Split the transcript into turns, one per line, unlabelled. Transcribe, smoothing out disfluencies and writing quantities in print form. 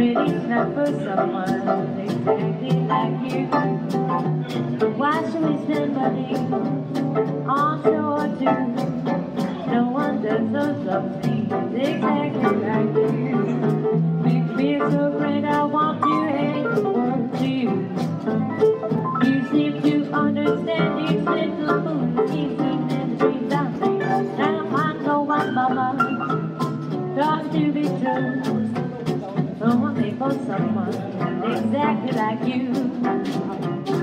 it's not for someone exactly like you. Why should we spend money on show or two? No one does those love scenes exactly like you. Make me so great, I want to hate the world to you. You seem to understand these little moves, seem to never dream down me. Now I know what mama thought to be true. No one made for someone exactly like you.